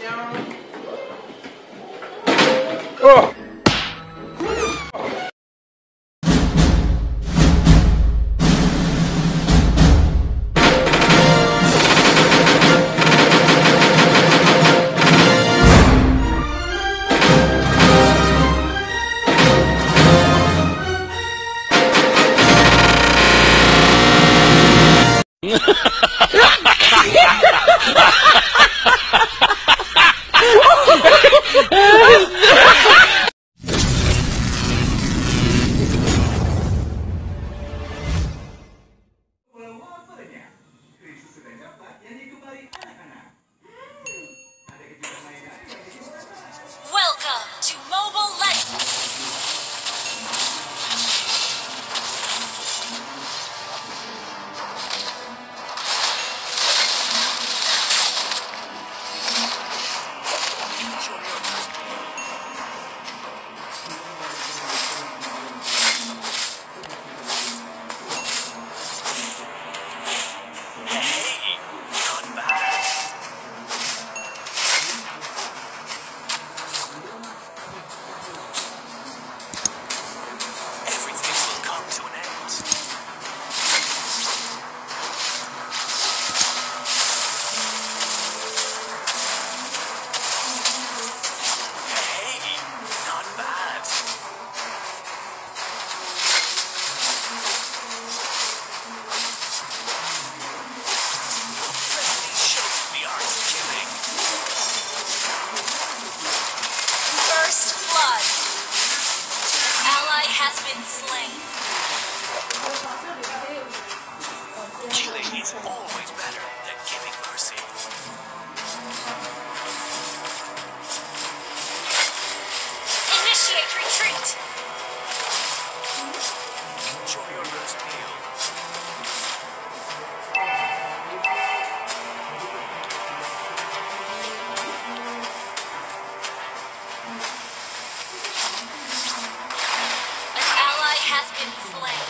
Oh! Welcome to Mobile Legends! Has been slain. Killing is always better than giving mercy. Initiate retreat. Enjoy your last meal. Has been slain.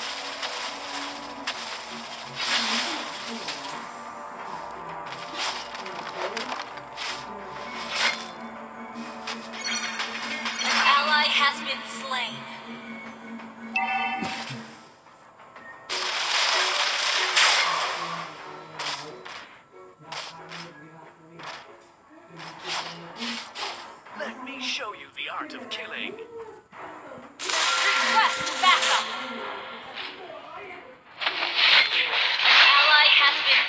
An ally has been slain. Let me show you the art of killing. Request backup. An ally has been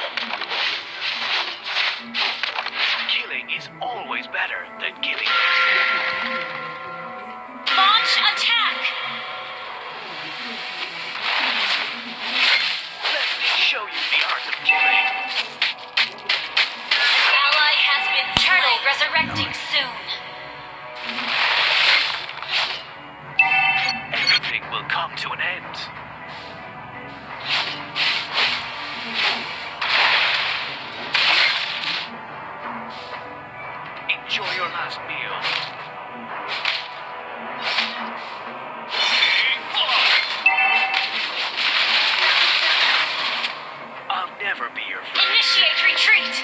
slain. Killing is always better than giving mercy. Launch attack. Let me show you the art of killing. An ally has been turtle resurrecting soon. Everything will come to an end. Enjoy your last meal. I'll never be your friend. Initiate retreat.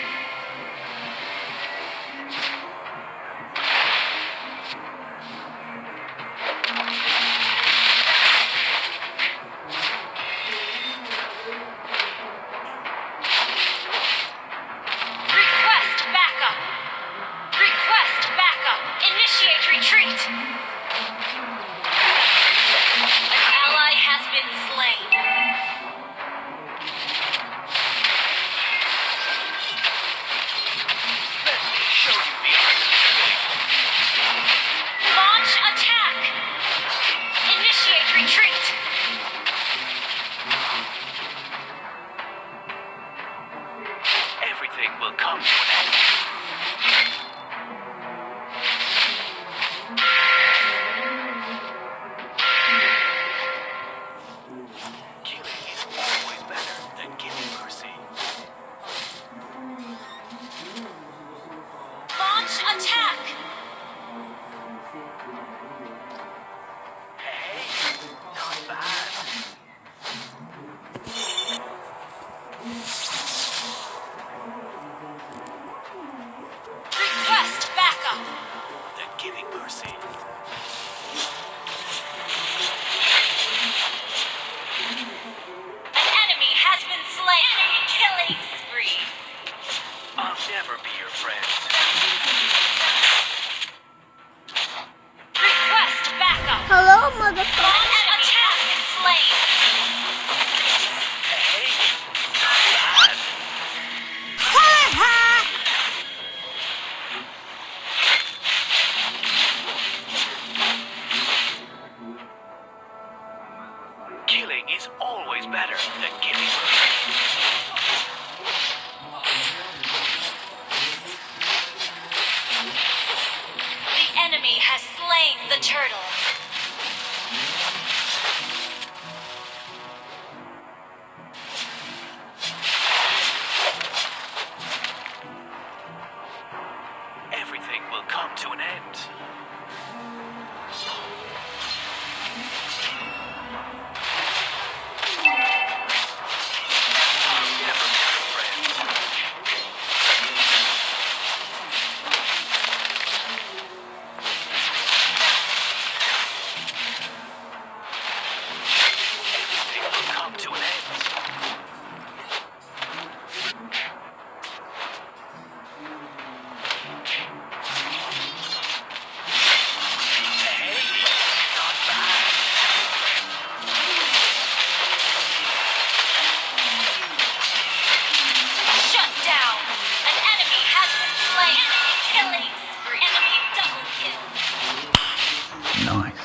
Initiate retreat! An ally has been slain. Let me show you the art of killing. Launch attack! Initiate retreat! Everything will come to an end. Attack! Hey, not bad. I'll never be your friend. Request backup. Hello, motherfucker. Launch attack and slain. Hey, not bad. Ha ha! Killing is always better than giving. The enemy has slain the turtle. Everything will come to an end. I'll never be your friend. Everything will come to an end. Hey, not bad. Shut down. An enemy has been slain. Killing spree. Enemy double kill. Nice.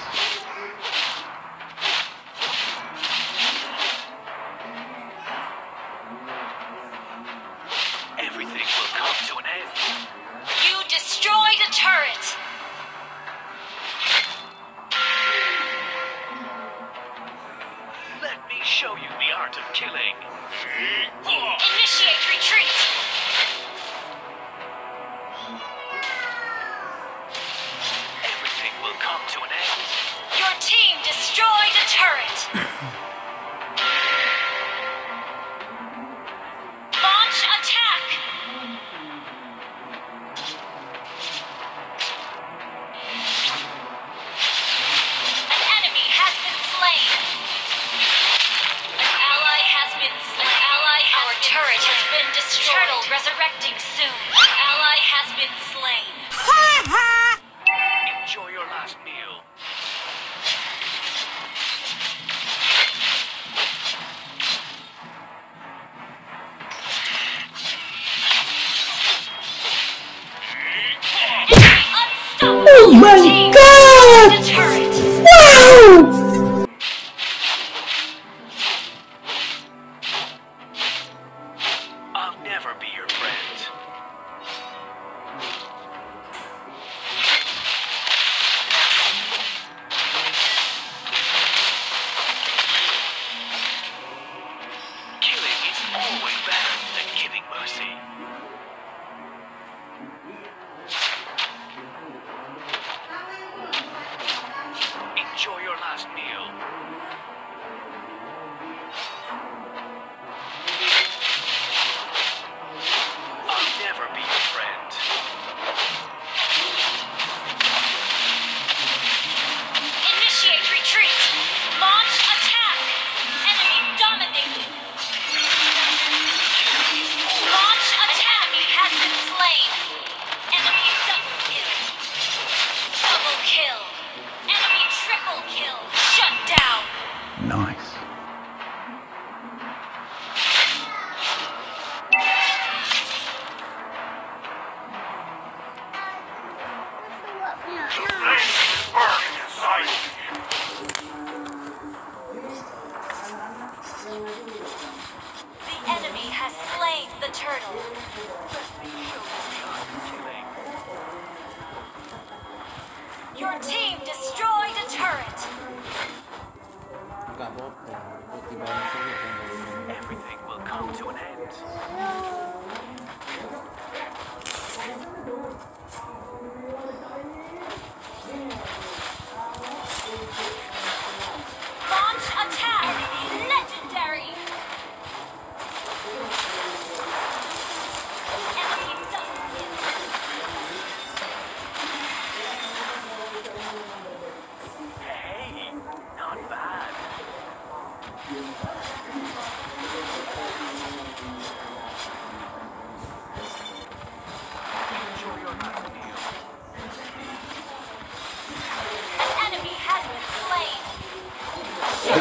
Everything will come to an end. You destroyed a turret. Let me show you the art of killing. Initiate retreat. Everything will come to an end. Your team destroyed a turret. Launch attack. An enemy has been slain. An ally has been slain. Our turret has been destroyed. Turtle resurrecting soon. An ally has been slain. Ha ha! Enjoy your last meal. Unstoppable. Oh my Team God! destroyed a turret. Wow! I'll never be your friend. Killing is always better than giving mercy. Enjoy your last meal.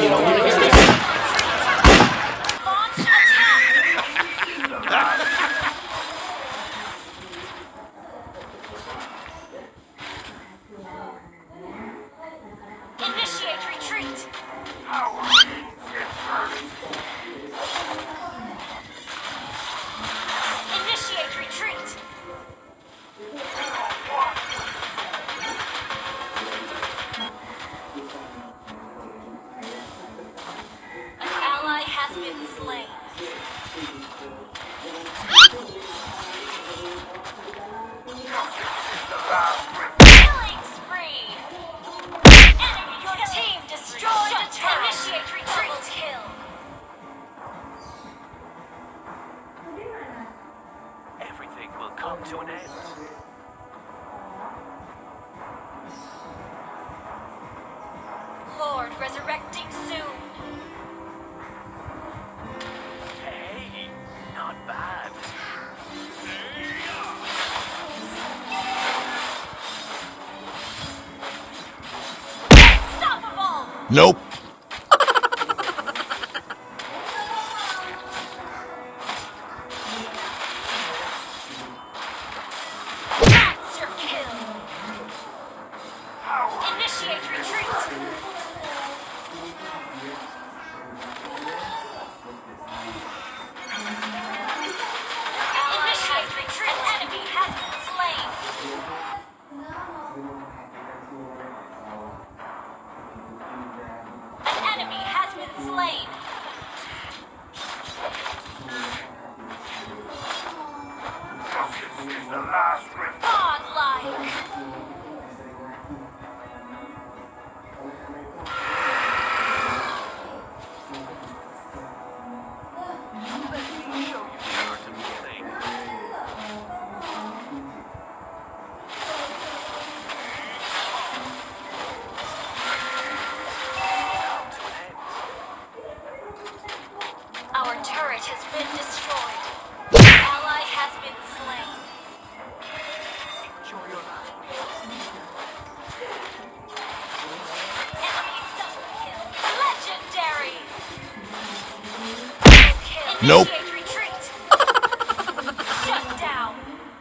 Launch attack! Initiate retreat! Initiate retreat! An ally has been slain. Killing spree! Enemy, your team destroyed a turret! Initiate retreat! Kill! Everything will come to an end. Lord resurrecting soon. Hey, not bad. Unstoppable! Nope. Monster kill! Initiate retreat! Initiate retreat! An enemy has been slain! An enemy has been slain! This is the last rift. Godlike! Let me show you the art of killing. Come to an end. Our turret has been destroyed. An ally has been slain. Enjoy your last meal. Enemy double kill. Legendary! Double kill. Nope. Initiate retreat. Shut down.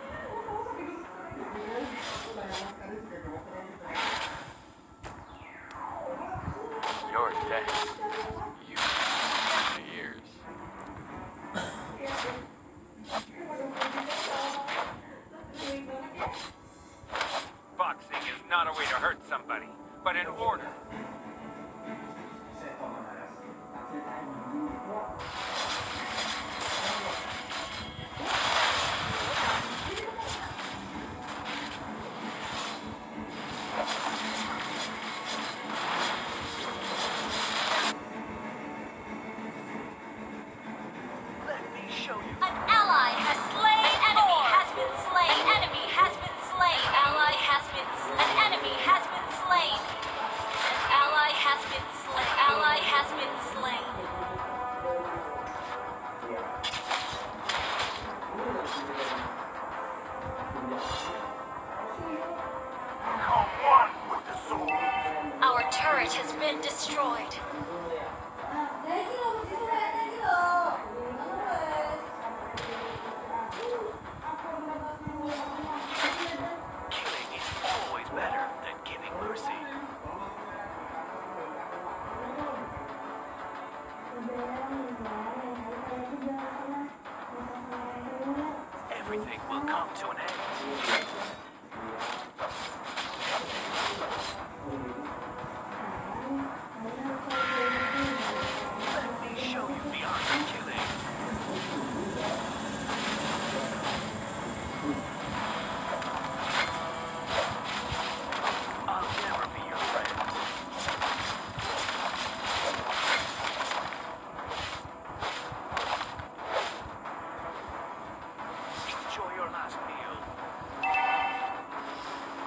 You're dead. You my ears. Boxing is not a way to hurt somebody, but in order. Let me show you. An ally has slain. Enemy has been slain. Enemy has been slain. Ally has been slain. An enemy has been slain. An ally has been slain. Ally has been slain. Become one with the sword. Our turret has been destroyed. Killing is always better than giving mercy. Everything will come to an end. Let me show you the art of killing. I'll never be your friend. Enjoy your last meal.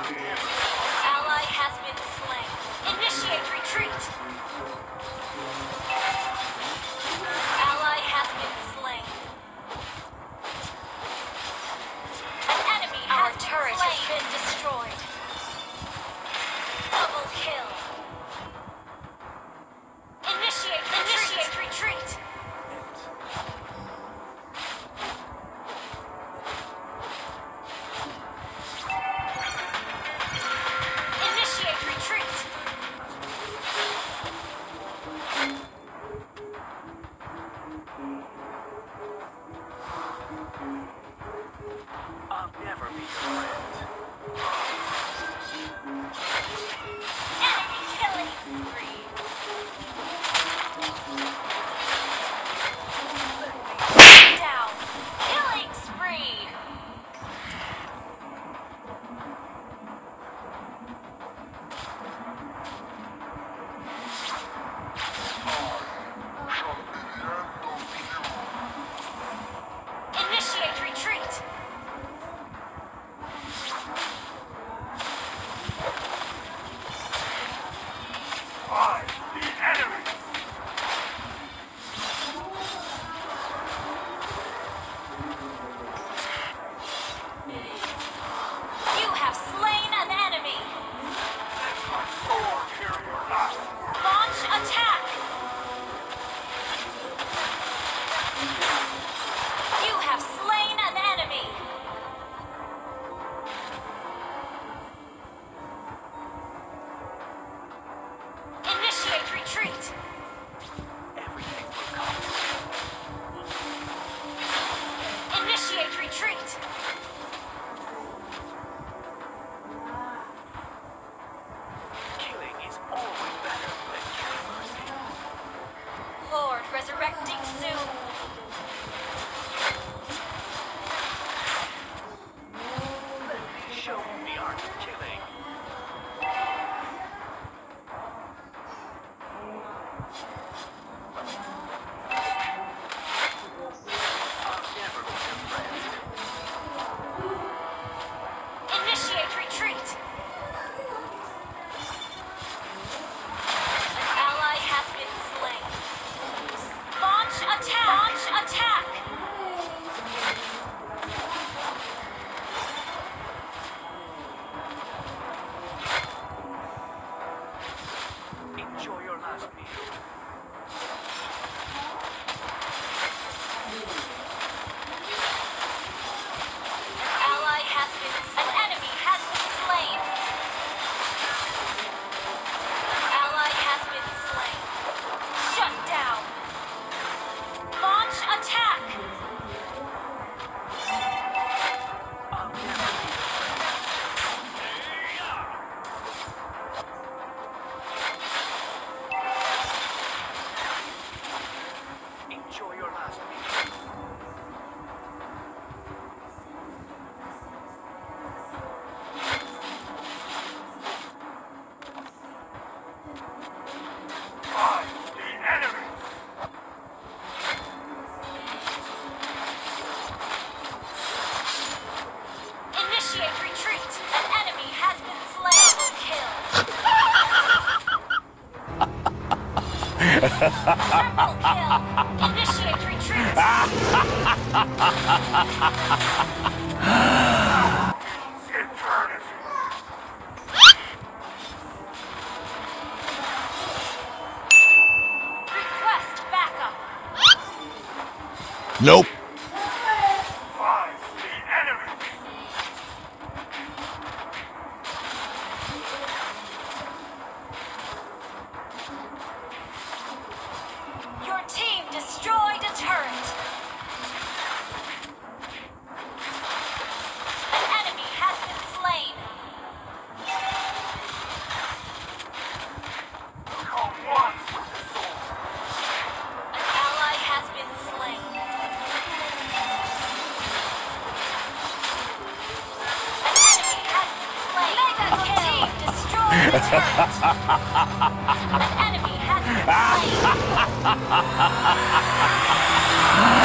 Ally has been slain. Initiate retreat. Ally has been slain. An enemy Our turret has been destroyed. Double kill. Initiate retreat. Initiate retreat. I'll never be your friend. Enemy killing spree. Down. Killing spree. Initiate retreat. Find the enemy. You have slain an enemy. Sword carrier out. Launch attack. You have slain an enemy. Initiate retreat. Everything will come. Initiate retreat. Killing is always better than killing mercy. Lord resurrecting soon. Show the art of killing. I'll never be your friend. Initiate retreat. An ally has been slain. Launch attack. Launch attack. Enjoy your last meal. Ally has been An enemy has been slain. Ally has been slain. Shut down. Launch attack. I'll never be your friend. Enjoy your last meal. Find the enemy. Initiate retreat. An enemy has been slain. Double kill. Triple kill. Initiate retreat. Eternity. Request backup. Nope. Find the enemy. Your team destroyed a turret. An enemy has been slain. Come once with the sword. An ally has been slain. An enemy has been slain. Mega kill. Team destroyed a turret. An enemy has been slain.